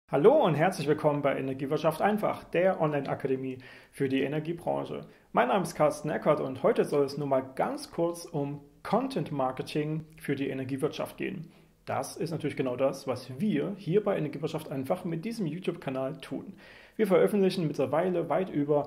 Hallo und herzlich willkommen bei Energiewirtschaft einfach, der Online-Akademie für die Energiebranche. Mein Name ist Carsten Eckert und heute soll es nur mal ganz kurz um Content Marketing für die Energiewirtschaft gehen. Das ist natürlich genau das, was wir hier bei Energiewirtschaft einfach mit diesem YouTube-Kanal tun. Wir veröffentlichen mittlerweile weit über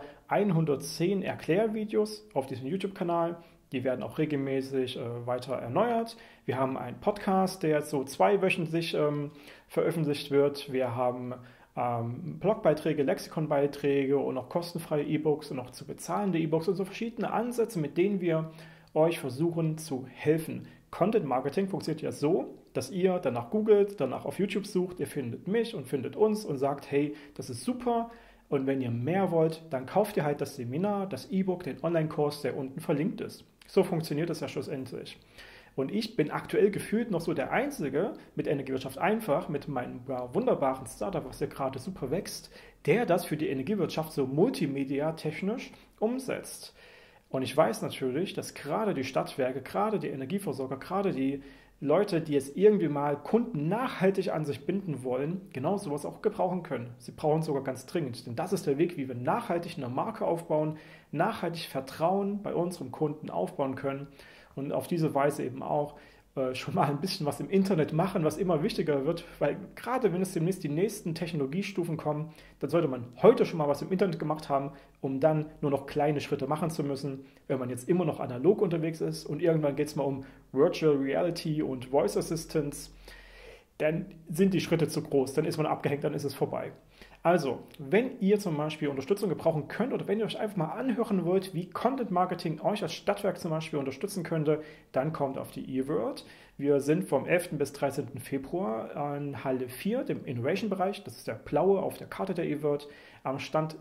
110 Erklärvideos auf diesem YouTube-Kanal. Die werden auch regelmäßig weiter erneuert. Wir haben einen Podcast, der jetzt so zweiwöchentlich veröffentlicht wird. Wir haben Blogbeiträge, Lexikonbeiträge und auch kostenfreie E-Books und auch zu bezahlende E-Books und so verschiedene Ansätze, mit denen wir euch versuchen zu helfen. Content Marketing funktioniert ja so, dass ihr danach googelt, danach auf YouTube sucht, ihr findet mich und findet uns und sagt, hey, das ist super. Und wenn ihr mehr wollt, dann kauft ihr halt das Seminar, das E-Book, den Online-Kurs, der unten verlinkt ist. So funktioniert das ja schlussendlich. Und ich bin aktuell gefühlt noch so der Einzige mit Energiewirtschaft einfach, mit meinem wunderbaren Startup, was ja gerade super wächst, der das für die Energiewirtschaft so multimedia-technisch umsetzt. Und ich weiß natürlich, dass gerade die Stadtwerke, gerade die Energieversorger, gerade die Leute, die jetzt irgendwie mal Kunden nachhaltig an sich binden wollen, genau sowas auch gebrauchen können. Sie brauchen es sogar ganz dringend, denn das ist der Weg, wie wir nachhaltig eine Marke aufbauen, nachhaltig Vertrauen bei unserem Kunden aufbauen können und auf diese Weise eben auch schon mal ein bisschen was im Internet machen, was immer wichtiger wird, weil gerade wenn es demnächst die nächsten Technologiestufen kommen, dann sollte man heute schon mal was im Internet gemacht haben, um dann nur noch kleine Schritte machen zu müssen, wenn man jetzt immer noch analog unterwegs ist und irgendwann geht es mal um Virtual Reality und Voice Assistance, dann sind die Schritte zu groß, dann ist man abgehängt, dann ist es vorbei. Also, wenn ihr zum Beispiel Unterstützung gebrauchen könnt oder wenn ihr euch einfach mal anhören wollt, wie Content Marketing euch als Stadtwerk zum Beispiel unterstützen könnte, dann kommt auf die eWorld. Wir sind vom 11. bis 13. Februar an Halle 4, dem Innovation-Bereich, das ist der blaue auf der Karte der eWorld, am Stand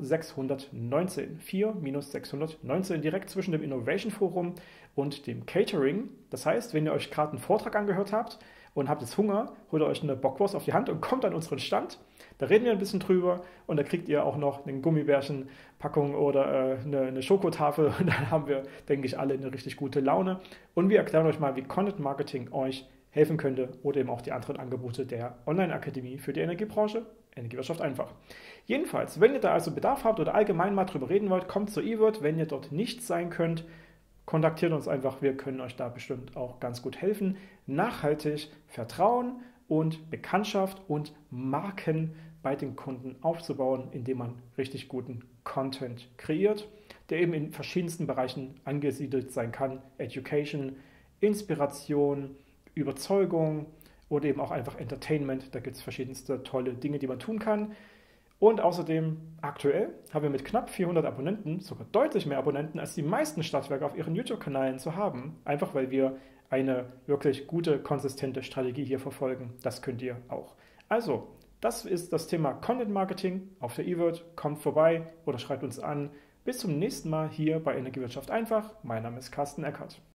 619, 4-619, direkt zwischen dem Innovation Forum und dem Catering. Das heißt, wenn ihr euch gerade einen Vortrag angehört habt und habt jetzt Hunger, holt ihr euch eine Bockwurst auf die Hand und kommt an unseren Stand. Da reden wir ein bisschen drüber und da kriegt ihr auch noch eine Gummibärchenpackung oder eine Schokotafel und dann haben wir, denke ich, alle eine richtig gute Laune. Und wir erklären euch mal, wie Content Marketing euch helfen könnte oder eben auch die anderen Angebote der Online-Akademie für die Energiebranche, Energiewirtschaft einfach. Jedenfalls, wenn ihr da also Bedarf habt oder allgemein mal drüber reden wollt, kommt zur eWorld. Wenn ihr dort nicht sein könnt, kontaktiert uns einfach, wir können euch da bestimmt auch ganz gut helfen. Nachhaltig Vertrauen und Bekanntschaft und Marken bei den Kunden aufzubauen, indem man richtig guten Content kreiert, der eben in verschiedensten Bereichen angesiedelt sein kann. Education, Inspiration, Überzeugung oder eben auch einfach Entertainment. Da gibt es verschiedenste tolle Dinge, die man tun kann. Und außerdem, aktuell haben wir mit knapp 400 Abonnenten, sogar deutlich mehr Abonnenten als die meisten Stadtwerke auf ihren YouTube-Kanälen zu haben, einfach weil wir eine wirklich gute, konsistente Strategie hier verfolgen. Das könnt ihr auch. Also, das ist das Thema Content Marketing auf der eWorld. Kommt vorbei oder schreibt uns an. Bis zum nächsten Mal hier bei Energiewirtschaft einfach. Mein Name ist Carsten Eckert.